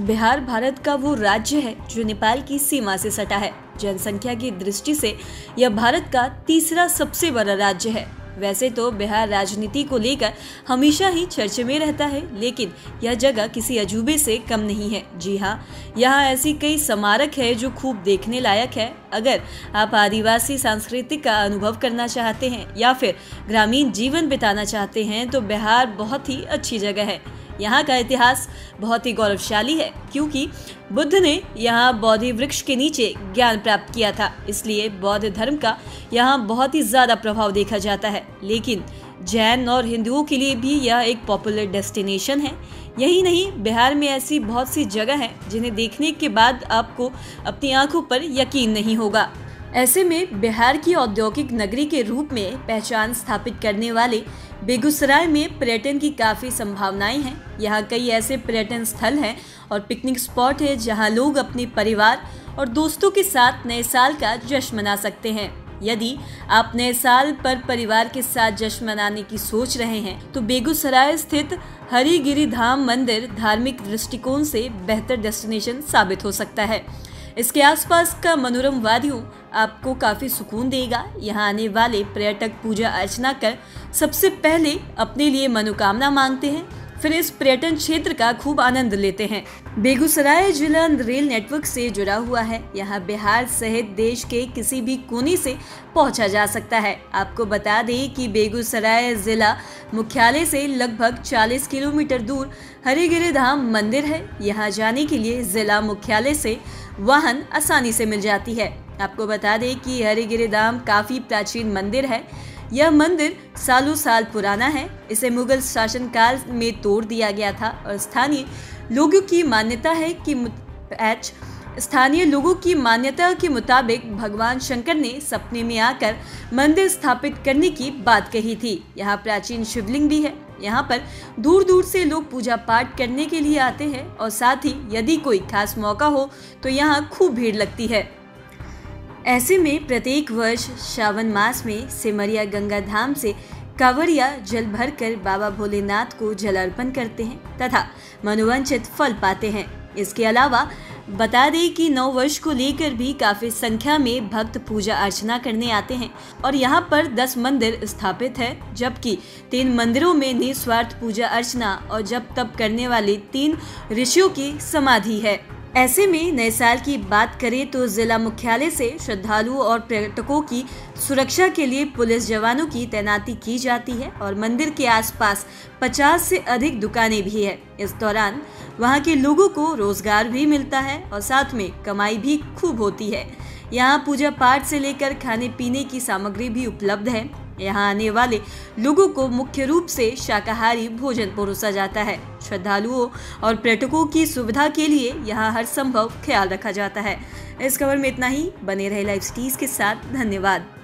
बिहार भारत का वो राज्य है जो नेपाल की सीमा से सटा है। जनसंख्या की दृष्टि से यह भारत का तीसरा सबसे बड़ा राज्य है। वैसे तो बिहार राजनीति को लेकर हमेशा ही चर्चे में रहता है, लेकिन यह जगह किसी अजूबे से कम नहीं है। जी हाँ, यहाँ ऐसी कई स्मारक है जो खूब देखने लायक है। अगर आप आदिवासी संस्कृति का अनुभव करना चाहते हैं या फिर ग्रामीण जीवन बिताना चाहते हैं तो बिहार बहुत ही अच्छी जगह है। यहाँ का इतिहास बहुत ही गौरवशाली है, क्योंकि बुद्ध ने यहाँ बोधि वृक्ष के नीचे ज्ञान प्राप्त किया था। इसलिए बौद्ध धर्म का यहाँ बहुत ही ज़्यादा प्रभाव देखा जाता है। लेकिन जैन और हिंदुओं के लिए भी यह एक पॉपुलर डेस्टिनेशन है। यही नहीं, बिहार में ऐसी बहुत सी जगह हैं जिन्हें देखने के बाद आपको अपनी आंखों पर यकीन नहीं होगा। ऐसे में बिहार की औद्योगिक नगरी के रूप में पहचान स्थापित करने वाले बेगूसराय में पर्यटन की काफ़ी संभावनाएं हैं। यहाँ कई ऐसे पर्यटन स्थल हैं और पिकनिक स्पॉट है जहाँ लोग अपने परिवार और दोस्तों के साथ नए साल का जश्न मना सकते हैं। यदि आप नए साल पर परिवार के साथ जश्न मनाने की सोच रहे हैं तो बेगूसराय स्थित हरिगिरि धाम मंदिर धार्मिक दृष्टिकोण से बेहतर डेस्टिनेशन साबित हो सकता है। इसके आसपास का मनोरम वादियों आपको काफ़ी सुकून देगा। यहाँ आने वाले पर्यटक पूजा अर्चना कर सबसे पहले अपने लिए मनोकामना मांगते हैं, फिर इस पर्यटन क्षेत्र का खूब आनंद लेते हैं। बेगूसराय जिला रेल नेटवर्क से जुड़ा हुआ है। यहाँ बिहार सहित देश के किसी भी कोने से पहुँचा जा सकता है। आपको बता दें कि बेगूसराय जिला मुख्यालय से लगभग 40 किलोमीटर दूर हरिगिरि धाम मंदिर है। यहाँ जाने के लिए जिला मुख्यालय से वाहन आसानी से मिल जाती है। आपको बता दें कि हरिगिरि धाम काफ़ी प्राचीन मंदिर है। यह मंदिर सालों साल पुराना है। इसे मुगल शासनकाल में तोड़ दिया गया था और स्थानीय लोगों की मान्यता के मुताबिक भगवान शंकर ने सपने में आकर मंदिर स्थापित करने की बात कही थी। यहाँ प्राचीन शिवलिंग भी है। यहाँ पर दूर दूर से लोग पूजा पाठ करने के लिए आते हैं और साथ ही यदि कोई खास मौका हो तो यहाँ खूब भीड़ लगती है। ऐसे में प्रत्येक वर्ष श्रावण मास में सिमरिया गंगा धाम से कांवड़िया जल भरकर बाबा भोलेनाथ को जल अर्पण करते हैं तथा मनोवांछित फल पाते हैं। इसके अलावा बता दें कि नव वर्ष को लेकर भी काफ़ी संख्या में भक्त पूजा अर्चना करने आते हैं और यहाँ पर 10 मंदिर स्थापित है, जबकि 3 मंदिरों में निस्वार्थ पूजा अर्चना और जप तप करने वाले 3 ऋषियों की समाधि है। ऐसे में नए साल की बात करें तो जिला मुख्यालय से श्रद्धालुओं और पर्यटकों की सुरक्षा के लिए पुलिस जवानों की तैनाती की जाती है और मंदिर के आसपास 50 से अधिक दुकानें भी है। इस दौरान वहां के लोगों को रोजगार भी मिलता है और साथ में कमाई भी खूब होती है। यहाँ पूजा पाठ से लेकर खाने पीने की सामग्री भी उपलब्ध है। यहाँ आने वाले लोगों को मुख्य रूप से शाकाहारी भोजन परोसा जाता है। श्रद्धालुओं और पर्यटकों की सुविधा के लिए यहाँ हर संभव ख्याल रखा जाता है। इस खबर में इतना ही। बने रहे लाइव सिटीज के साथ। धन्यवाद।